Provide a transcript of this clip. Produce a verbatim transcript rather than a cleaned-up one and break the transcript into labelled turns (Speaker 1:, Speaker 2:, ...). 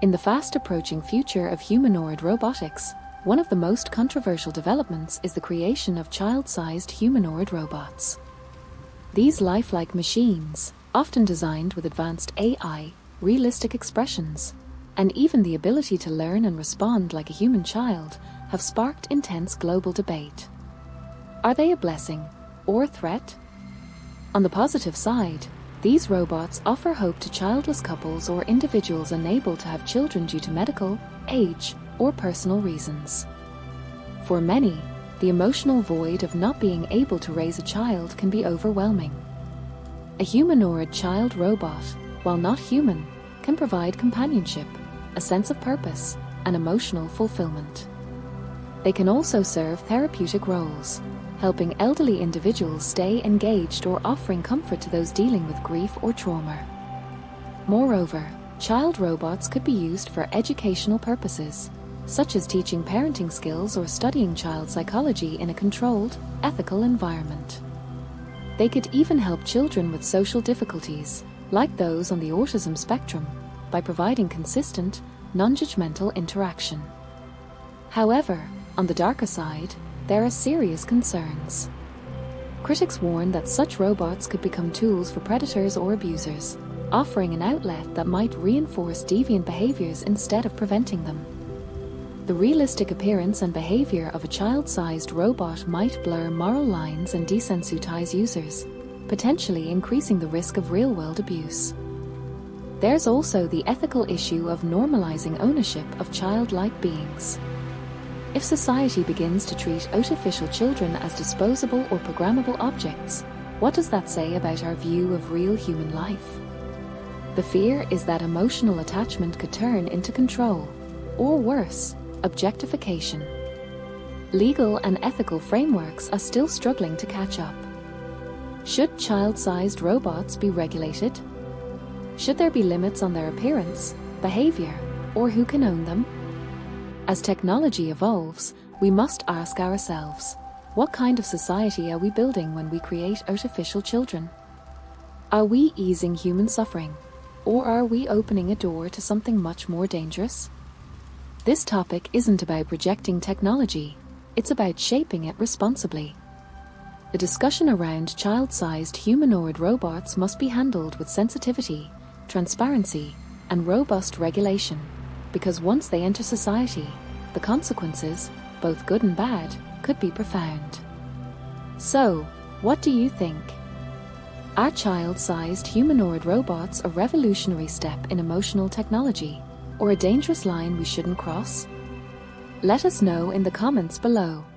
Speaker 1: In the fast-approaching future of humanoid robotics, one of the most controversial developments is the creation of child-sized humanoid robots. These lifelike machines, often designed with advanced A I, realistic expressions, and even the ability to learn and respond like a human child, have sparked intense global debate. Are they a blessing or a threat? On the positive side, these robots offer hope to childless couples or individuals unable to have children due to medical, age, or personal reasons. For many, the emotional void of not being able to raise a child can be overwhelming. A humanoid child robot, while not human, can provide companionship, a sense of purpose, and emotional fulfillment. They can also serve therapeutic roles, helping elderly individuals stay engaged or offering comfort to those dealing with grief or trauma. Moreover, child robots could be used for educational purposes, such as teaching parenting skills or studying child psychology in a controlled, ethical environment. They could even help children with social difficulties, like those on the autism spectrum, by providing consistent, non-judgmental interaction. However, on the darker side, there are serious concerns. Critics warn that such robots could become tools for predators or abusers, offering an outlet that might reinforce deviant behaviors instead of preventing them. The realistic appearance and behavior of a child-sized robot might blur moral lines and desensitize users, potentially increasing the risk of real-world abuse. There's also the ethical issue of normalizing ownership of childlike beings. If society begins to treat artificial children as disposable or programmable objects, what does that say about our view of real human life? The fear is that emotional attachment could turn into control, or worse, objectification. Legal and ethical frameworks are still struggling to catch up. Should child-sized robots be regulated? Should there be limits on their appearance, behavior, or who can own them? As technology evolves, we must ask ourselves, what kind of society are we building when we create artificial children? Are we easing human suffering, or are we opening a door to something much more dangerous? This topic isn't about rejecting technology, it's about shaping it responsibly. The discussion around child-sized humanoid robots must be handled with sensitivity, transparency, and robust regulation, because once they enter society, the consequences, both good and bad, could be profound. So, what do you think? Are child-sized humanoid robots a revolutionary step in emotional technology, or a dangerous line we shouldn't cross? Let us know in the comments below.